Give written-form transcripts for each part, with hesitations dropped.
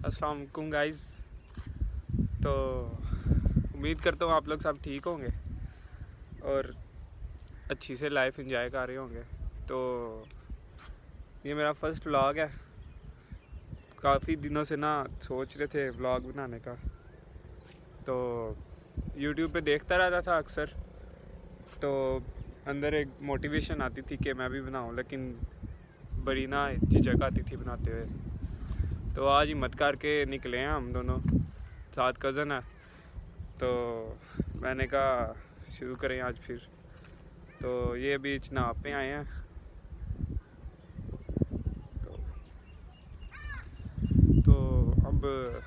अस्सलाम वालेकुम गाइस। तो उम्मीद करता हूँ आप लोग सब ठीक होंगे और अच्छी से लाइफ एंजॉय कर रहे होंगे। तो ये मेरा फर्स्ट व्लॉग है। काफ़ी दिनों से ना सोच रहे थे व्लॉग बनाने का, तो यूट्यूब पे देखता रहता था अक्सर, तो अंदर एक मोटिवेशन आती थी कि मैं भी बनाऊं, लेकिन बड़ी ना झिझक आती थी बनाते हुए। तो आज हिम्मत करके निकले हैं हम दोनों, साथ कज़न है, तो मैंने कहा शुरू करें आज फिर। तो ये बीच नाव पे आए हैं। तो अब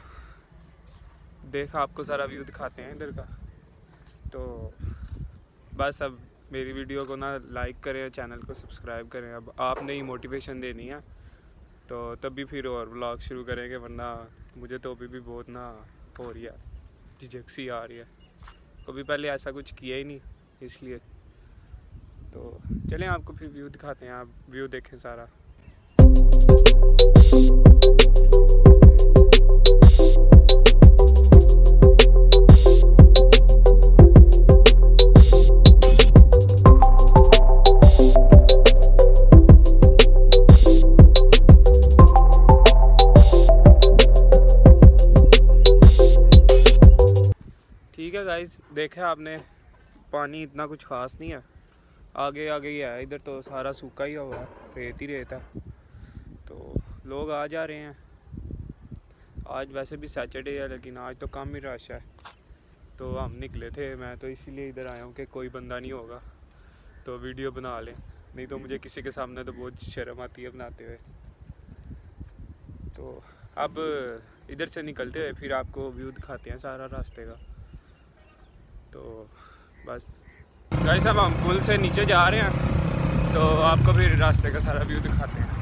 देखा आपको सारा व्यू दिखाते हैं इधर का। तो बस अब मेरी वीडियो को ना लाइक करें, चैनल को सब्सक्राइब करें। अब आपने ही मोटिवेशन देनी है, तो तभी फिर और व्लॉग शुरू करेंगे, वरना मुझे तो अभी भी बहुत ना हो रही है, झिझक सी आ रही है। कभी पहले ऐसा कुछ किया ही नहीं, इसलिए। तो चलें आपको फिर व्यू दिखाते हैं, आप व्यू देखें सारा। ठीक है गाइस, देखा आपने, पानी इतना कुछ ख़ास नहीं है, आगे आगे ही है। इधर तो सारा सूखा ही हुआ है, रेत ही रेत है। तो लोग आ जा रहे हैं। आज वैसे भी सैटरडे है, लेकिन आज तो कम ही रश है। तो हम निकले थे, मैं तो इसीलिए इधर आया हूँ कि कोई बंदा नहीं होगा तो वीडियो बना लें, नहीं तो मुझे किसी के सामने तो बहुत शर्म आती है बनाते हुए। तो अब इधर से निकलते हुए फिर आपको व्यू दिखाते हैं सारा रास्ते का। तो बस गाइस, अब हम पुल से नीचे जा रहे हैं, तो आपको फिर रास्ते का सारा व्यू दिखाते हैं।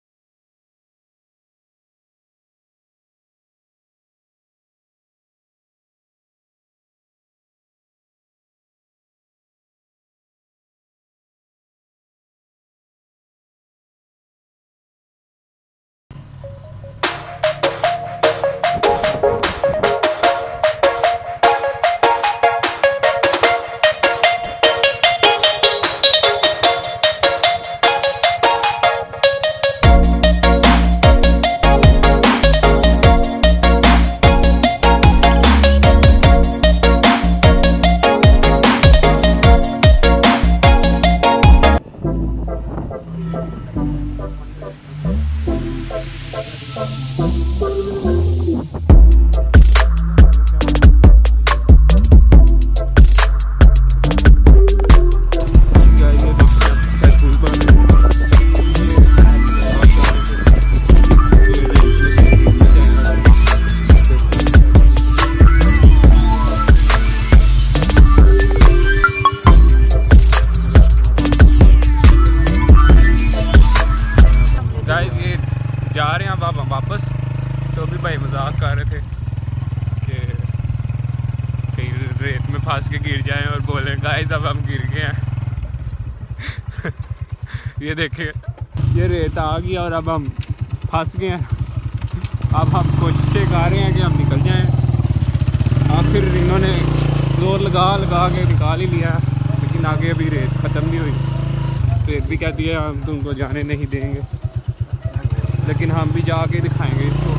जा रहे हैं अब हम वापस। तो अभी भाई मजाक कर रहे थे कि कहीं रेत में फंस के गिर जाएं और बोले गाइस अब हम गिर गए हैं। ये देखिए, ये रेत आ गई और अब हम फंस गए हैं। अब हम कोशिशें कर रहे हैं कि हम निकल जाएं। आखिर इन्होंने जोर लगा लगा के निकाल ही लिया, लेकिन आगे अभी रेत ख़त्म नहीं हुई। रेत भी कहती है हम तुमको जाने नहीं देंगे, लेकिन हम भी जाके दिखाएंगे इसको।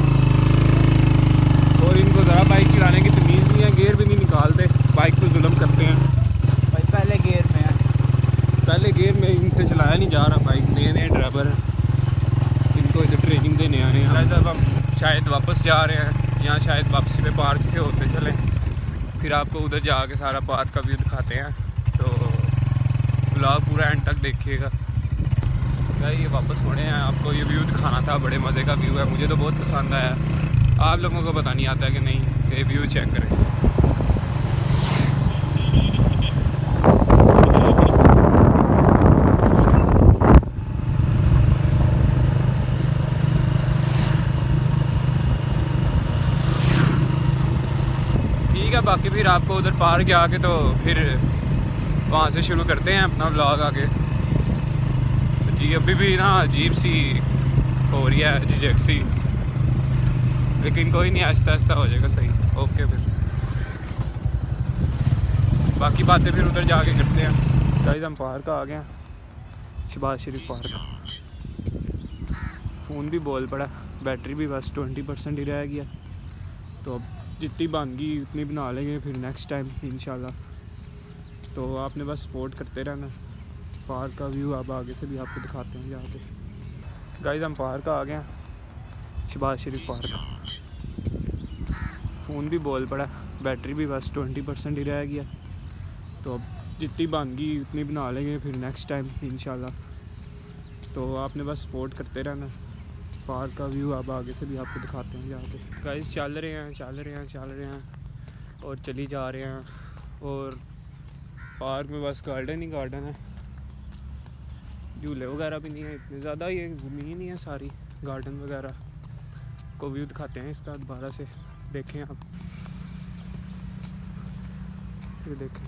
और इनको ज़रा बाइक चलाने की तमीज़ नहीं है, गियर भी नहीं निकालते, बाइक पे जुल्म करते हैं। भाई पहले गियर में है, पहले गियर में इनसे चलाया नहीं जा रहा बाइक। नए नए ड्राइवर हैं, इनको इधर ट्रेनिंग देने आए हैं। जब हम शायद वापस जा रहे हैं, यहाँ शायद वापसी पे पार्क से होते चले, फिर आपको उधर जाके सारा पार्क का व्यू दिखाते हैं। तो ब्लॉग पूरा एंड तक देखिएगा। ये वापस होने हैं, आपको ये व्यू दिखाना था। बड़े मज़े का व्यू है, मुझे तो बहुत पसंद आया। आप लोगों को पता नहीं आता है कि नहीं, ये व्यू चेक करें। ठीक है, बाकी फिर आपको उधर पार्क जाके तो फिर वहाँ से शुरू करते हैं अपना व्लॉग आगे। जी अभी भी ना अजीब सी हो रही है, झिझक सी। लेकिन कोई नहीं, आहिस्ता आहिस्ता हो जाएगा सही। ओके फिर बाकी बातें फिर उधर जाके करते हैं। गाइस हम पार्क आ गए हैं, शहबाज शरीफ पार्क। फ़ोन भी बोल पड़ा, बैटरी भी बस 20% ही रह गया, तो अब जितनी बन गई उतनी बना लेंगे फिर नेक्स्ट टाइम इंशाल्लाह। तो आपने बस सपोर्ट करते रहना। पार्क का व्यू अब आगे से भी आपको दिखाते हैं जाके। गाइस हम पार्क आ गए हैं, शहबाज शरीफ पार्क। फ़ोन भी बोल पड़ा, बैटरी भी बस 20% ही रह गया, तो अब जितनी बन गई उतनी बना लेंगे फिर नेक्स्ट टाइम इंशाल्लाह। तो आपने बस सपोर्ट करते रहना। पार्क का व्यू अब आगे से भी आपको दिखाते हैं जाके। गाइस चल रहे हैं और चली जा रहे हैं, और पार्क में बस गार्डन ही गार्डन है, झूले वगैरह भी नहीं है इतने ज़्यादा, ये ज़मीन ही है सारी। गार्डन वगैरह को व्यू दिखाते हैं इसका दोबारा से, देखें आप। ये देखें,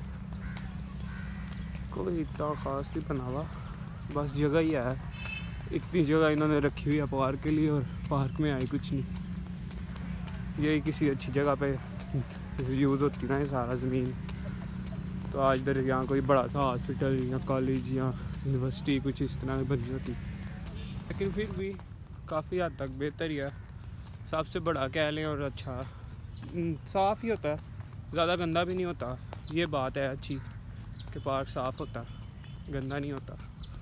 कोई इतना ख़ास नहीं बना हुआ, बस जगह ही है। इतनी जगह इन्होंने रखी हुई है पार्क के लिए, और पार्क में आई कुछ नहीं। यही किसी अच्छी जगह पे यूज़ होती ना ये सारा ज़मीन, तो आज इधर यहाँ कोई बड़ा सा हॉस्पिटल या कॉलेज या यूनिवर्सिटी कुछ इस तरह बनी होती। लेकिन फिर भी काफ़ी हद तक बेहतर ही है, सबसे बड़ा कह लें, और अच्छा साफ़ ही होता है, ज़्यादा गंदा भी नहीं होता। ये बात है अच्छी कि पार्क साफ़ होता, गंदा नहीं होता।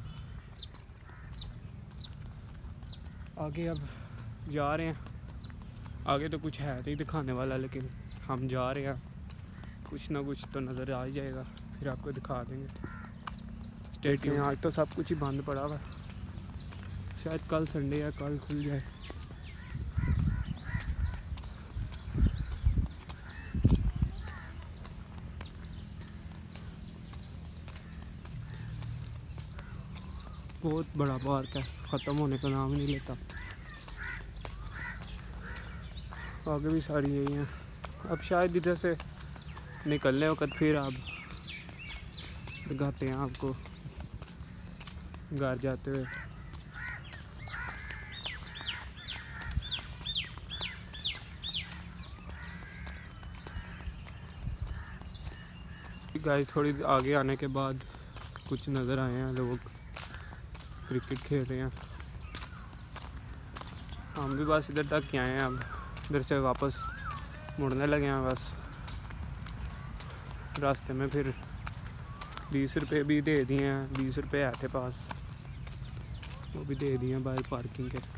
आगे अब जा रहे हैं, आगे तो कुछ है नहीं दिखाने वाला, लेकिन हम जा रहे हैं, कुछ ना कुछ तो नज़र आ ही जाएगा, फिर आपको दिखा देंगे। स्टेट में आज तो सब कुछ ही बंद पड़ा हुआ, शायद कल संडे है, कल खुल जाए। बहुत बड़ा पार्क है, ख़त्म होने का नाम नहीं लेता। आगे भी सारी यही हैं। अब शायद इधर से निकलने वक्त फिर आप दिखाते हैं आपको घर जाते हुए। गाइस थोड़ी आगे आने के बाद कुछ नज़र आए हैं, लोग क्रिकेट खेल रहे हैं। हम भी बस इधर तक ही आए हैं, अब इधर से वापस मुड़ने लगे हैं। बस रास्ते में फिर 20 रुपये भी दे दिए हैं, 20 रुपये आए थे पास, वो भी दे दिए हैं बाहर पार्किंग के।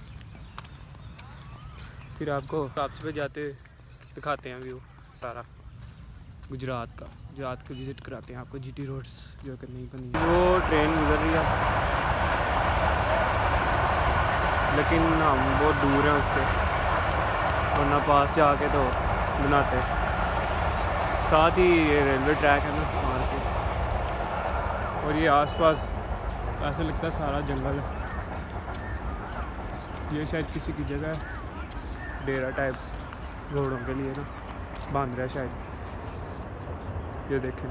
फिर आपको वापस पे जाते दिखाते हैं व्यू सारा गुजरात का विज़िट कराते हैं आपको। जीटी रोड्स जो कि नहीं बनी, वो ट्रेन गुजर रही है, लेकिन हम बहुत दूर हैं उससे, वरना पास जाके तो बनाते। साथ ही ये रेलवे ट्रैक है ना वहाँ के, और ये आसपास ऐसा लगता है सारा जंगल है। ये शायद किसी की जगह है, डेरा टाइप घोड़ों के लिए ना बांध रहा है शायद। ये देखें,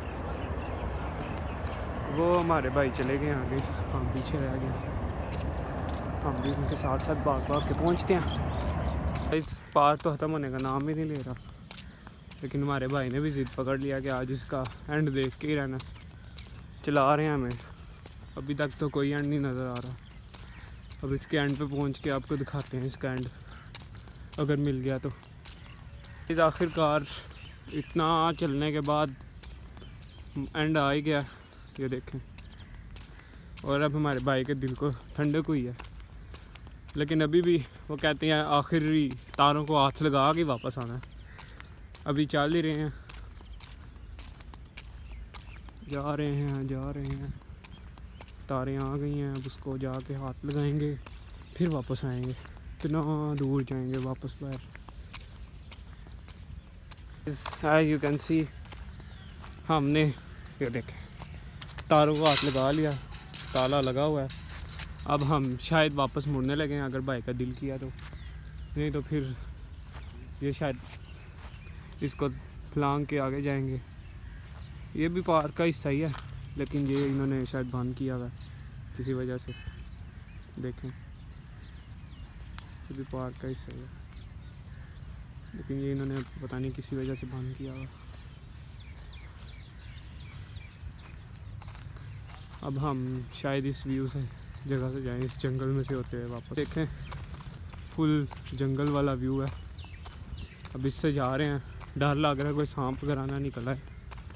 वो हमारे भाई चले गए आगे, हम पीछे रह गए। हम भी उनके साथ साथ भाग के पहुंचते हैं। इस पार्क तो ख़त्म होने का नाम ही नहीं ले रहा, लेकिन हमारे भाई ने भी ज़िद पकड़ लिया कि आज इसका एंड देख के ही रहना। चला रहे हैं हमें, अभी तक तो कोई एंड नहीं नज़र आ रहा। अब इसके एंड पे पहुंच के आपको दिखाते हैं इसका एंड, अगर मिल गया तो। इस आखिरकार इतना चलने के बाद एंड आ ही गया, ये देखें। और अब हमारे भाई के दिल को ठंडक हुई है, लेकिन अभी भी वो कहते हैं आखिरी तारों को हाथ लगा के वापस आना है। अभी चल ही रहे हैं, जा रहे हैं, तारें आ गई हैं, अब उसको जाके हाथ लगाएंगे, फिर वापस आएंगे। इतना दूर जाएंगे वापस बाहर। एज यू कैन सी, हमने ये देखें तारों को हाथ लगा लिया, ताला लगा हुआ है। अब हम शायद वापस मुड़ने लगे हैं, अगर भाई का दिल किया तो, नहीं तो फिर ये शायद इसको लांग के आगे जाएंगे। ये भी पार्क का हिस्सा ही है, लेकिन ये इन्होंने शायद बंद किया हुआ है किसी वजह से। देखें, ये भी पार्क का हिस्सा ही है। लेकिन ये इन्होंने पता नहीं किसी वजह से बंद किया हुआ। अब हम शायद इस व्यू से जगह से जाएं, इस जंगल में से होते हुए वापस। देखें फुल जंगल वाला व्यू है। अब इससे जा रहे हैं, डर लग रहा है कोई सांप वगैरह ना निकला है।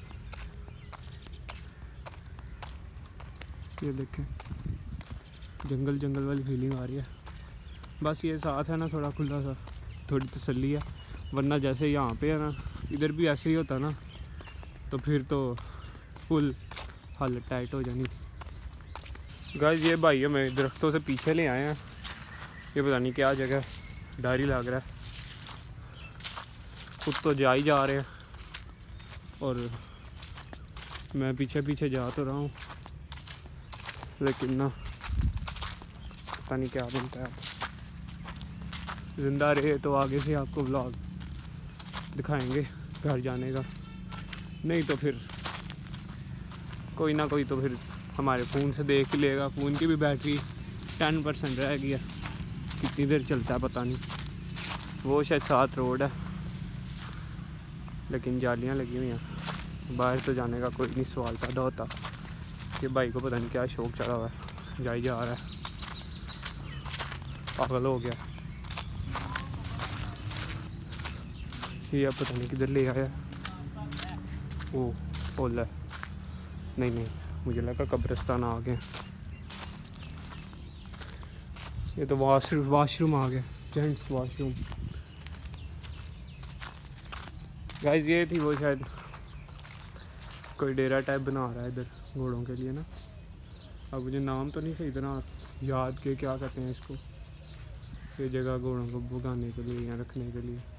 ये देखें जंगल जंगल वाली फीलिंग आ रही है। बस ये साथ है ना थोड़ा खुला सा, थोड़ी तसल्ली है। वरना जैसे यहाँ पे है ना, इधर भी ऐसे ही होता ना तो फिर तो फुल हालत टाइट हो जानी थी। गाइस ये भाई हमें दरख्तों से पीछे ले आए हैं। ये पता नहीं क्या जगह, डर ही लग रहा है। खुद तो जा ही जा रहे हैं और मैं पीछे पीछे जा तो रहा हूँ, लेकिन ना पता नहीं क्या बनता है। ज़िंदा रहे तो आगे से आपको व्लॉग दिखाएंगे घर जाने का, नहीं तो फिर कोई ना कोई तो फिर हमारे फ़ोन से देख ही लेगा। फ़ोन की भी बैटरी 10% रह गई है, कितनी देर चलता है पता नहीं। वो शायद 7 रोड है, लेकिन जालियाँ लगी हुई हैं, बाहर तो जाने का कोई नहीं सवाल पैदा होता। ये भाई को पता नहीं क्या शौक चढ़ा हुआ है, जा ही जा रहा है, पागल हो गया। ये अब पता नहीं किधर ले आया। वो ओला नहीं नहीं, मुझे लगा कब्रिस्तान आ गए। ये तो वाशरूम आ गया, जेंट्स वाशरूम। गाइस ये थी वो, शायद कोई डेरा टाइप बना रहा है इधर घोड़ों के लिए ना। अब मुझे नाम तो नहीं सही तरह याद के क्या कहते हैं इसको, ये जगह घोड़ों को भगाने के लिए या रखने के लिए।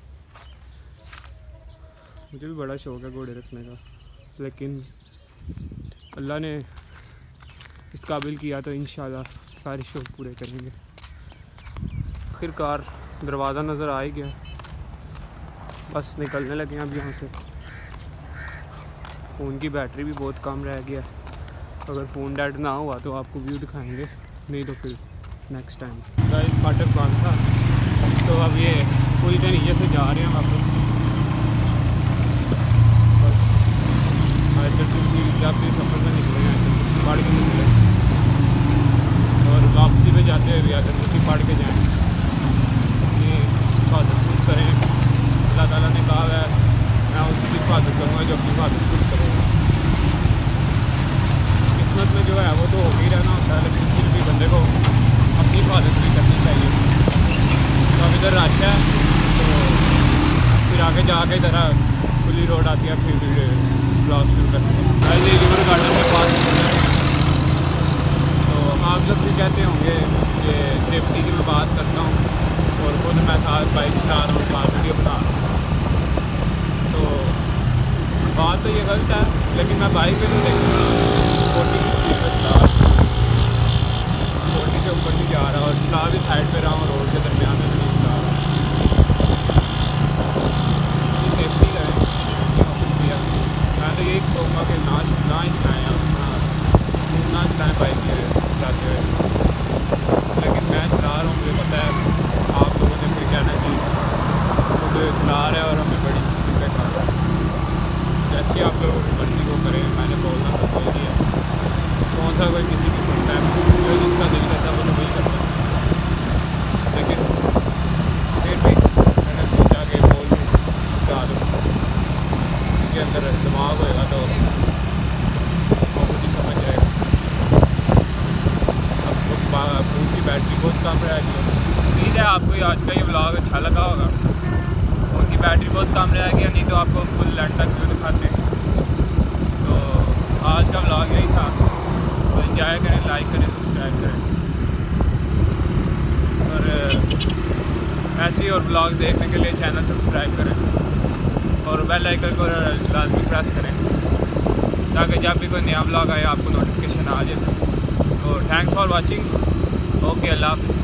मुझे भी बड़ा शौक़ है घोड़े रखने का, लेकिन अल्लाह ने इस काबिल किया तो इंशाल्लाह सारे शौक़ पूरे करेंगे। आखिरकार दरवाज़ा नज़र आ ही गया, बस निकलने लगे हैं अब यहाँ से। फ़ोन की बैटरी भी बहुत कम रह गया, अगर फ़ोन डेड ना हुआ तो आपको व्यू दिखाएंगे, नहीं तो फिर नेक्स्ट टाइम। गाइस फाटक बंद था, तो अब ये पुल के नीचे से जा रहे हैं वापस। बस जब भी सफ़र में निकले हैं पढ़ के निकले, और वापसी पे जाते हुए भी अगर किसी पढ़ के जाएँ ये हिफाजत खुद करें। अल्लाह ताला ने कहा है मैं उसकी हिफाजत करूँगा जो अपनी हिफाजत खुद करेगा। किस्मत में जो है वो तो हो ही रहना होता है, लेकिन फिर भी बंदे को अपनी हिफाजत भी करनी चाहिए। तो अब इधर रश है, तो फिर आगे जाके ज़रा खुली रोड आती है, फिर ब्लॉग शुरू करते हैं। पहले रिवर गार्डन के पास, तो आप लोग भी कहते होंगे कि सेफ्टी की मैं बात करता हूँ और खुद मैं साथ बाइक चला रहा हूँ, बात वीडियो बना रहा हूँ, तो बात तो ये गलत है, लेकिन मैं बाइक पे नहीं देखूँगा 40 की स्पीड में चला, 40 से ऊपर नहीं जा रहा, और चला भी साइड पे रहा हूँ, रोड के दरमियान में नहीं चला रहा। सेफ्टी है, मैं तो यही कहूँगा कि ना चलाएँ अपना, ना चलाएँ बाइक चलाते हुए। लेकिन मैं चला रहा हूँ, मुझे पता है आप लोगों ने फिर कहना कि खुद चला रहे हैं और हमें बड़ी मुसीबत खा रहा है। जैसे आप लोगों की मर्जी को करें, मैंने बोलना तो बोल दिया, कौन सा कोई किसी की सुनता है, जो जिसका दिल करता है वो तो वही करता है। लेकिन फिर भी मैंने सोचा कि बोल दूँ, बता दूँ, उसके अंदर दिमाग होएगा तो वो खुद ही समझ जाएगा। अब फ़ोन की बैटरी बहुत कम रह गई है। उम्मीद है आपको आज का ये व्लॉग अच्छा लगा होगा। फ़ोन की बैटरी बहुत कम रह गया, नहीं तो आपको फुल एंड तक व्यू दिखाते। तो आज का व्लॉग यही था, तो एंजॉय करें, लाइक करें, सब्सक्राइब करें, और ऐसे ही और व्लॉग देखने के लिए चैनल सब्सक्राइब करें और बेल आइकन को लाजमी प्रेस करें, ताकि जब भी कोई नया व्लॉग आए आपको नोटिफिकेशन आ जाए। तो थैंक्स फॉर वॉचिंग, ओके, अल्लाह हाफ़िज़।